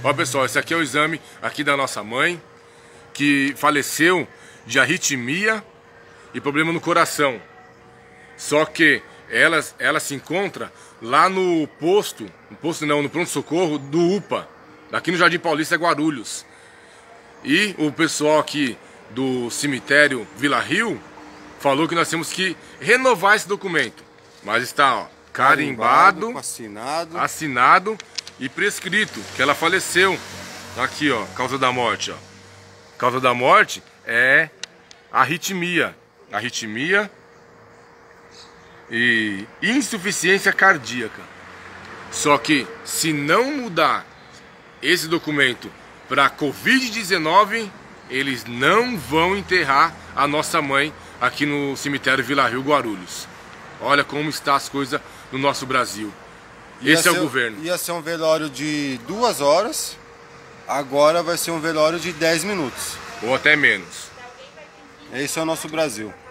Ó pessoal, esse aqui é o exame aqui da nossa mãe, que faleceu de arritmia e problema no coração. Só que ela se encontra lá no no pronto-socorro do UPA, aqui no Jardim Paulista, Guarulhos. E o pessoal aqui do cemitério Vila Rio falou que nós temos que renovar esse documento. Mas está, ó, carimbado, assinado e prescrito que ela faleceu. Aqui, ó, causa da morte, ó. Causa da morte é arritmia. Arritmia e insuficiência cardíaca. Só que se não mudar esse documento para Covid-19, eles não vão enterrar a nossa mãe aqui no cemitério Vila Rio, Guarulhos. Olha como estão as coisas no nosso Brasil. Esse é o governo. Ia ser um velório de 2 horas, agora vai ser um velório de 10 minutos. Ou até menos. Esse é o nosso Brasil.